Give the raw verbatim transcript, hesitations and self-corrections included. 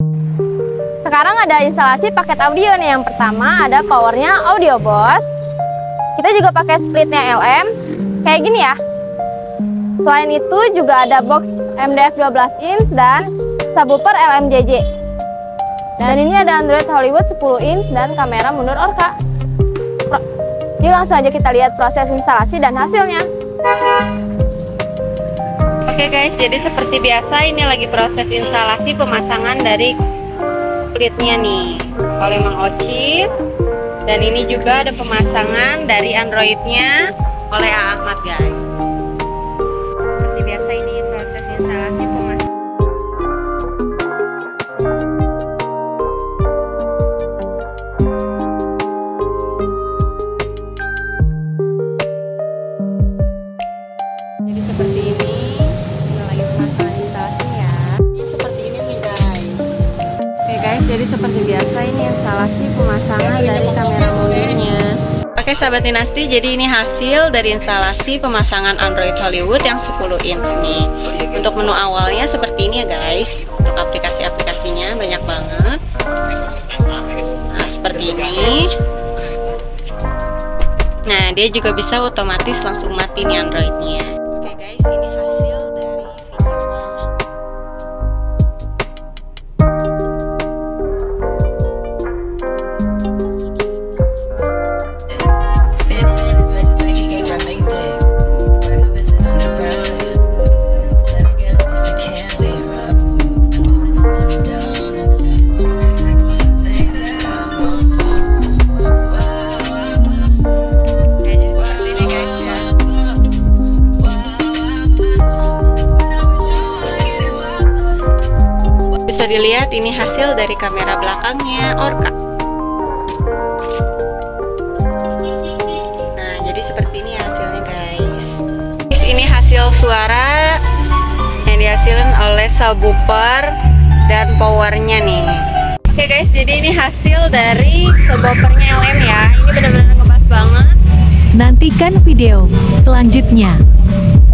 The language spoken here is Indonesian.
Sekarang ada instalasi paket audio nih. Yang pertama ada powernya Audio Boss. Kita juga pakai splitnya L M, kayak gini ya. Selain itu juga ada box M D F dua belas inch dan subwoofer L M J J. Dan ini ada Android Hollywood sepuluh inch dan kamera mundur Orca. Yuk langsung aja kita lihat proses instalasi dan hasilnya. Oke guys, jadi seperti biasa ini lagi proses instalasi pemasangan dari splitnya nih oleh Mang Ocit. Dan ini juga ada pemasangan dari Androidnya oleh A Ahmad guys. Seperti biasa ini proses instalasi pemasangan. Jadi seperti ini, ini lagi pemasangan instalasinya ya. Ini seperti ini nih guys. Oke guys, jadi seperti biasa ini instalasi pemasangan dari kamera mundurnya. Oke sahabat dinasti, jadi ini hasil dari instalasi pemasangan Android Hollywood yang sepuluh inch nih. Untuk menu awalnya seperti ini ya guys. Untuk aplikasi-aplikasinya banyak banget. Nah seperti ini. Nah dia juga bisa otomatis langsung mati nih Androidnya. Oke guys, ini hasil dari bisa dilihat ini hasil dari kamera belakangnya Orca. Nah jadi seperti ini hasilnya guys. Ini hasil suara yang dihasilkan oleh subwoofer dan powernya nih. Oke guys, jadi ini hasil dari subwoofernya L M ya. Ini benar-benar ngebas banget. Nantikan video selanjutnya.